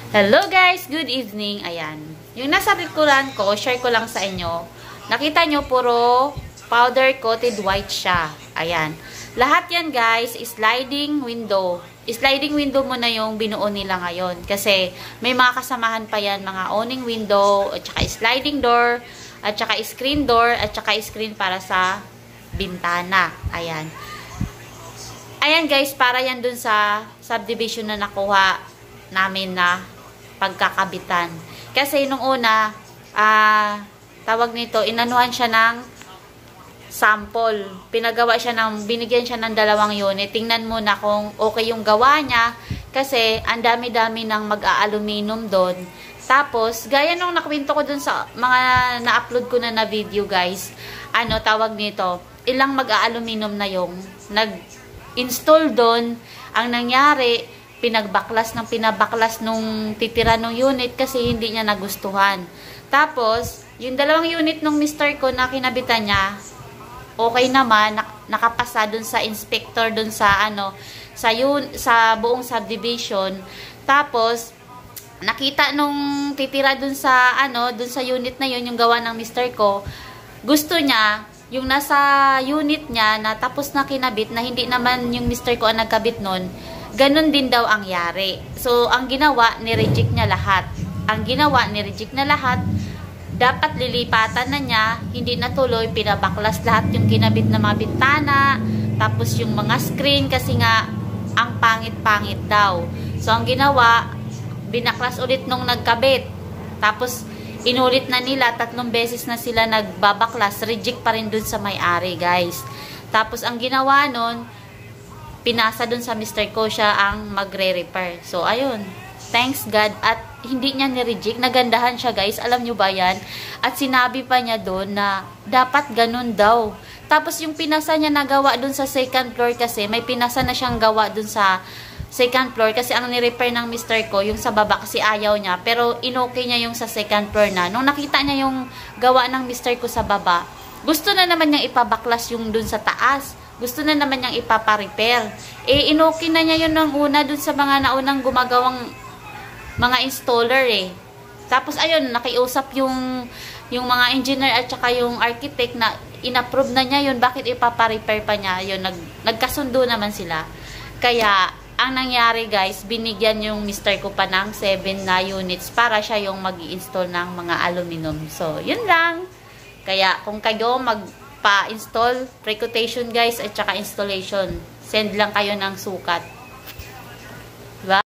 Hello guys! Good evening! Ayan. Yung nasa likuran ko, share ko lang sa inyo. Nakita nyo, puro powder coated white siya. Ayan. Lahat yan guys, sliding window. Sliding window mo na yung binuo nila ngayon. Kasi may mga kasamahan pa yan, mga awning window, at saka sliding door, at saka screen door, at saka screen para sa bintana. Ayan. Ayan guys, para yan dun sa subdivision na nakuha namin na pagkakabitan. Kasi nung una, tawag nito, inanuhan siya ng sample. Pinagawa siya binigyan siya ng 2 unit. Tingnan mo na kung okay yung gawa niya. Kasi ang dami-dami ng mag-a-aluminum doon. Tapos, gaya nung nakwento ko dun sa mga na-upload ko na video guys, tawag nito, ilang mag-a-aluminum na yung nag-install doon. Ang nangyari, pinabaklas nung titira ng unit kasi hindi niya nagustuhan. Tapos, yung 2 unit nung mister ko na kinabitan niya, okay naman, nakapasa dun sa inspector dun sa sa buong subdivision. Tapos, nakita nung titira dun sa unit na yun, yung gawa ng mister ko, gusto niya yung nasa unit niya na tapos na kinabit na hindi naman yung mister ko ang nagkabit nun, ganun din daw ang yari. So, ang ginawa, ni-reject niya lahat. Dapat lilipatan na niya, hindi natuloy, pinabaklas lahat yung kinabit na mga bintana, tapos yung mga screen, kasi nga, ang pangit-pangit daw. So, ang ginawa, binaklas ulit nung nagkabit. Tapos, inulit na nila, 3 beses na sila nagbabaklas, reject pa rin dun sa may-ari, guys. Tapos, ang ginawa nun, pinasa dun sa Mr. ko, siya ang magre-repair. So, ayun. Thanks God. At hindi niya ni-reject. Nagandahan siya, guys. Alam nyo ba yan? At sinabi pa niya dun na dapat ganun daw. Tapos, yung pinasa niya nagawa dun sa 2nd floor kasi, may pinasa na siyang gawa dun sa 2nd floor kasi ang ni-repair ng Mr. ko, yung sa baba kasi ayaw niya. Pero, inokay niya yung sa 2nd floor na. Nung nakita niya yung gawa ng Mr. ko sa baba, gusto na naman niyang ipabaklas yung dun sa taas. Gusto na naman niyang ipapa-repair. Inoki na niya yun ng una dun sa mga naunang gumagawang mga installer Tapos ayun, nakiusap yung mga engineer at saka yung architect na inapprove na niya yun. Bakit ipapa-repair pa niya? Yun, nagkasundo naman sila. Kaya, ang nangyari guys, binigyan yung mister ko pa ng 7 na units para siya yung mag-i-install ng mga aluminum. So, yun lang. Kaya, kung kayo pa-install, pre-quotation guys, at saka installation. Send lang kayo ng sukat.